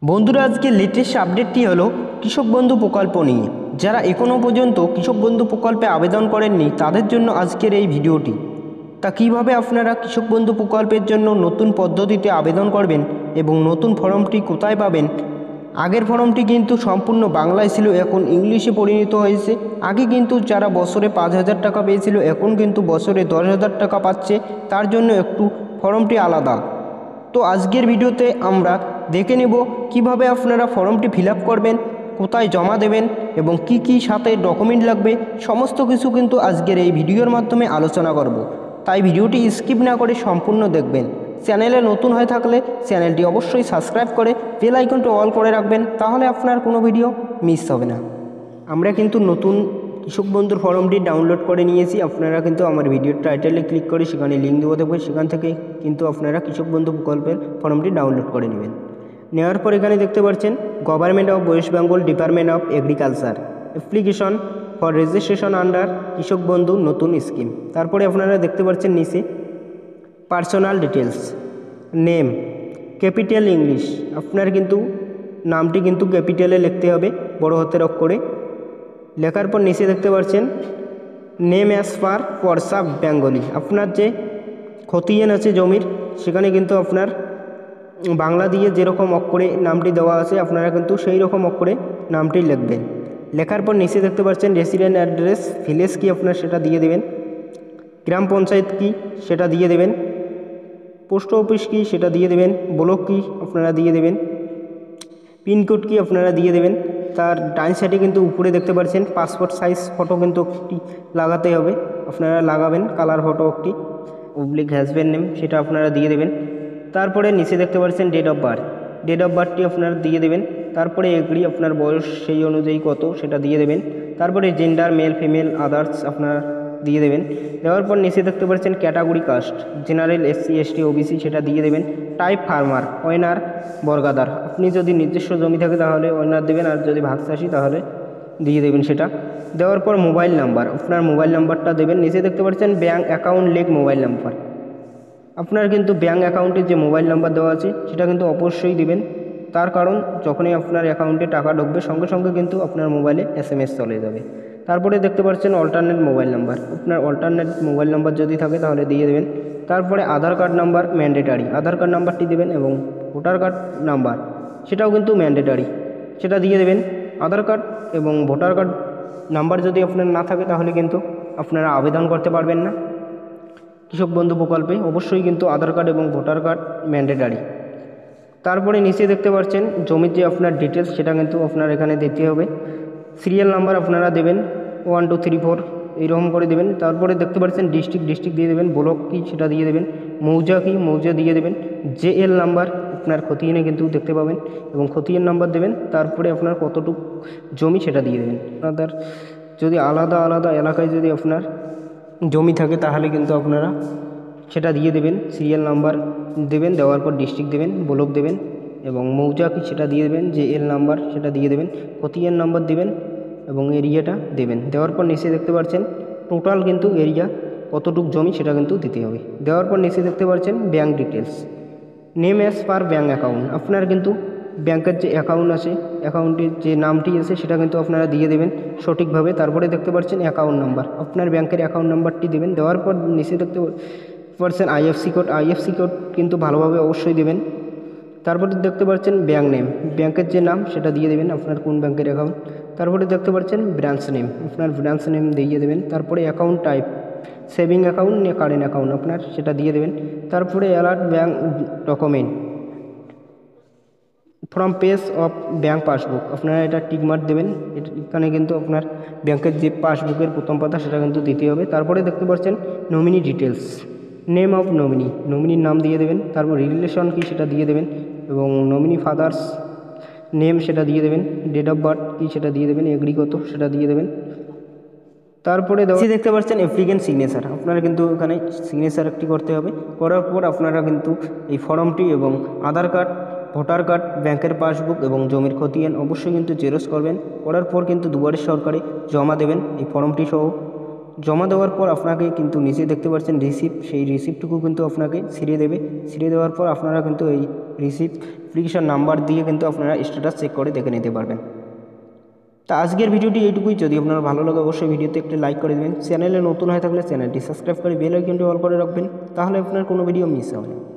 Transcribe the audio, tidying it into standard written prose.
বন্ধুরা, আজকে লেটেস্ট আপডেটটি হলো কৃষক বন্ধু প্রকল্প নিয়ে। যারা এখনও পর্যন্ত কৃষক বন্ধু প্রকল্পে আবেদন করেননি তাদের জন্য আজকের এই ভিডিওটি। তা কিভাবে আপনারা কৃষক বন্ধু প্রকল্পের জন্য নতুন পদ্ধতিতে আবেদন করবেন এবং নতুন ফর্মটি কোথায় পাবেন। আগের ফর্মটি কিন্তু সম্পূর্ণ বাংলায় ছিল, এখন ইংলিশে পরিণত হয়েছে। আগে কিন্তু যারা বছরে 5,000 টাকা পেয়েছিল এখন কিন্তু বছরে 10,000 টাকা পাচ্ছে, তার জন্য একটু ফর্মটি আলাদা। তো আজকের ভিডিওতে আমরা দেখে নেব কিভাবে আপনারা ফর্মটি ফিল আপ করবেন, কোথায় জমা দেবেন এবং কি কি সাথে ডকুমেন্ট লাগবে, সমস্ত কিছু কিন্তু আজকের এই ভিডিওর মাধ্যমে আলোচনা করব। তাই ভিডিওটি স্কিপ না করে সম্পূর্ণ দেখবেন। চ্যানেলে নতুন হয়ে থাকলে চ্যানেলটি অবশ্যই সাবস্ক্রাইব করে বেল আইকনটি অল করে রাখবেন, তাহলে আপনার কোনো ভিডিও মিস হবে না। আমরা কিন্তু নতুন কৃষক বন্ধুর ফর্মটি ডাউনলোড করে নিয়েছি। আপনারা কিন্তু আমার ভিডিওর টাইটেলে ক্লিক করে সেখানে লিঙ্ক দেওয়া থাকবে, সেখান থেকে কিন্তু আপনারা কৃষক বন্ধু প্রকল্পের ফর্মটি ডাউনলোড করে নেবেন। নেওয়ার পর এখানে দেখতে পাচ্ছেন government of West Bengal department of agriculture application for registration under Krishak Bandhu নতুন স্কিম। তারপরে আপনারা দেখতে পাচ্ছেন নিচে personal details, name capital English. আপনার কিন্তু নামটি কিন্তু ক্যাপিটালে লিখতে হবে, বড় হাতের অক্ষরে। লেখার পর নিচে দেখতে পাচ্ছেন নেম অ্যাজ পার পরসাব বেঙ্গলি। আপনার যে খতিয়ান আছে জমির, সেখানে কিন্তু আপনার বাংলা দিয়ে যেরকম অক্ষরে নামটি দেওয়া আছে আপনারা কিন্তু সেই রকম অক্ষরে নামটি লিখবেন। লেখার পর নিচে দেখতে পাচ্ছেন রেসিডেন্ট অ্যাড্রেস, ভিলেজ কি আপনার সেটা দিয়ে দেবেন, গ্রাম পঞ্চায়েত কি সেটা দিয়ে দেবেন, পোস্ট অফিস কি সেটা দিয়ে দেবেন, ব্লক কি আপনারা দিয়ে দেবেন, পিনকোড কি আপনারা দিয়ে দেবেন। তার ডান সাইডে কিন্তু উপরে দেখতে পাচ্ছেন পাসপোর্ট সাইজ ফটো কিন্তু একটি লাগাতে হবে, আপনারা লাগাবেন। কালার ফটো একটি, অবলিক হাজব্যান্ড নেম সেটা আপনারা দিয়ে দেবেন। তারপরে নিচে দেখতে পাচ্ছেন date of birth, date of বার্থটি আপনারা দিয়ে দেবেন। তারপরে এগ্রি আপনার বয়স সেই অনুযায়ী কত সেটা দিয়ে দেবেন। তারপরে জেন্ডার মেল ফিমেল আদার্স আপনারা দিয়ে দেবেন। দেওয়ার পর নিচে দেখতে পাচ্ছেন category caste, general SC ST OBC সেটা দিয়ে দেবেন। টাইপ ফার্মার, ওয়েনার বর্গাদার। আপনি যদি নিজস্ব জমি থাকে তাহলে ওয়েনার দেবেন, আর যদি ভাগ চাষি তাহলে দিয়ে দেবেন সেটা। দেওয়ার পর মোবাইল নাম্বার, আপনার মোবাইল নাম্বারটা দেবেন। নিচে দেখতে পাচ্ছেন bank account link mobile number. আপনার কিন্তু ব্যাঙ্ক অ্যাকাউন্টের যে মোবাইল নাম্বার দেওয়া আছে সেটা কিন্তু অবশ্যই দেবেন। তার কারণ যখনই আপনার অ্যাকাউন্টে টাকা ঢুকবে সঙ্গে সঙ্গে কিন্তু আপনার মোবাইলে SMS চলে যাবে। তারপরে দেখতে পাচ্ছেন অল্টারনেট মোবাইল নাম্বার, আপনার অল্টারনেট মোবাইল নাম্বার যদি থাকে তাহলে দিয়ে দেবেন। তারপরে Aadhaar card number mandatory, Aadhaar card নাম্বারটি দেবেন এবং ভোটার কার্ড নাম্বার সেটাও কিন্তু ম্যান্ডেটারি, সেটা দিয়ে দেবেন। আধার কার্ড এবং ভোটার কার্ড নাম্বার যদি আপনার না থাকে তাহলে কিন্তু আপনারা আবেদন করতে পারবেন না কৃষক বন্ধু প্রকল্পে। অবশ্যই কিন্তু আধার কার্ড এবং ভোটার কার্ড ম্যান্ডেটারি। তারপরে নিচে দেখতে পাচ্ছেন জমির যে আপনার ডিটেলস সেটা কিন্তু আপনার এখানে দিতে হবে। সিরিয়াল নাম্বার আপনারা দেবেন 1 2 3 4 এইরকম করে দেবেন। তারপরে দেখতে পাচ্ছেন ডিস্ট্রিক্ট দিয়ে দেবেন, ব্লক কি সেটা দিয়ে দেবেন, মৌজা কি মৌজা দিয়ে দেবেন, JL নাম্বার আপনার খতিয়ানে কিন্তু দেখতে পাবেন এবং খতিয়ান নাম্বার দেবেন। তারপরে আপনার কতটুকু জমি সেটা দিয়ে দেবেন। আপনাদের যদি আলাদা আলাদা এলাকায় যদি আপনার জমি থাকে তাহলে কিন্তু আপনারা সেটা দিয়ে দেবেন, সিরিয়াল নাম্বার দেবেন। দেওয়ার পর ডিস্ট্রিক্ট দেবেন, ব্লক দেবেন এবং মৌজা কি সেটা দিয়ে দেবেন, JL নাম্বার সেটা দিয়ে দেবেন, খতিয়ান নাম্বার দেবেন এবং এরিয়াটা দেবেন। দেওয়ার পর নিচে দেখতে পাচ্ছেন টোটাল কিন্তু এরিয়া কতটুকু জমি সেটা কিন্তু দিতে হবে। দেওয়ার পর নিচে দেখতে পাচ্ছেন bank details, name as per bank account. আপনার কিন্তু ব্যাংকের যে অ্যাকাউন্ট আছে অ্যাকাউন্টের যে নামটি আছে সেটা কিন্তু আপনারা দিয়ে দেবেন সঠিকভাবে। তারপরে দেখতে পাচ্ছেন অ্যাকাউন্ট নাম্বার, আপনার ব্যাংকের অ্যাকাউন্ট নাম্বারটি দেবেন। দেওয়ার পর নিচে দেখতে পাচ্ছেন IFSC কোড কিন্তু ভালোভাবে অবশ্যই দেবেন। তারপরে দেখতে পাচ্ছেন ব্যাঙ্ক নেম, ব্যাংকের যে নাম সেটা দিয়ে দেবেন, আপনার কোন ব্যাংকের অ্যাকাউন্ট। তারপরে দেখতে পাচ্ছেন ব্রাঞ্চ নেম, আপনার ব্রাঞ্চ নেম দিয়ে দেবেন। তারপরে অ্যাকাউন্ট টাইপ, সেভিং অ্যাকাউন্ট না কারেন্ট অ্যাকাউন্ট আপনার সেটা দিয়ে দেবেন। তারপরে alert bank document from page of bank passbook, আপনারা এটা টিকমার্ক দেবেন। এখানে কিন্তু আপনার ব্যাংকের যে পাসবুকের প্রথম পাতা সেটা কিন্তু দিতে হবে। তারপরে দেখতে পাচ্ছেন নমিনি ডিটেলস, নেম অফ নমিনির নাম দিয়ে দেবেন। তারপর রিলেশন কি সেটা দিয়ে দেবেন এবং নমিনি ফাদার্স নেম সেটা দিয়ে দেবেন, ডেট অফ বার্থ কি সেটা দিয়ে দেবেন, এগ্রি কত সেটা দিয়ে দেবেন। তারপরে দেখতে পাচ্ছেন অ্যাপ্লিকেন্ট সিগনেচার, আপনারা কিন্তু এখানে সিগনেচার একটি করতে হবে। করার পর আপনারা কিন্তু এই ফর্মটি এবং আধার কার্ড, ভোটার কার্ড, ব্যাংকের পাসবুক এবং জমির খতিয়ান অবশ্যই কিন্তু জেরক্স করবেন। করার পর কিন্তু দুয়ারে সরকারে জমা দেবেন এই ফর্মটি সহ। জমা দেওয়ার পর আপনাকে কিন্তু নিচে দেখতে পাচ্ছেন রিসিপ্ট, সেই রিসিপ্টটুকু কিন্তু আপনাকে ছিঁড়ে দেবে। ছিঁড়ে দেওয়ার পর আপনারা কিন্তু এই রিসিপ্ট অ্যাপ্লিকেশন নাম্বার দিয়ে কিন্তু আপনারা স্ট্যাটাস চেক করে দেখে নিতে পারবেন। তা আজকের ভিডিওটি এইটুকুই। যদি আপনার ভালো লাগে অবশ্যই ভিডিওতে একটি লাইক করে দেবেন। চ্যানেলে নতুন হয়ে থাকলে চ্যানেলটি সাবস্ক্রাইব করে বেল আইকনটি অল করে রাখবেন, তাহলে আপনার কোনো ভিডিও মিস হবে না।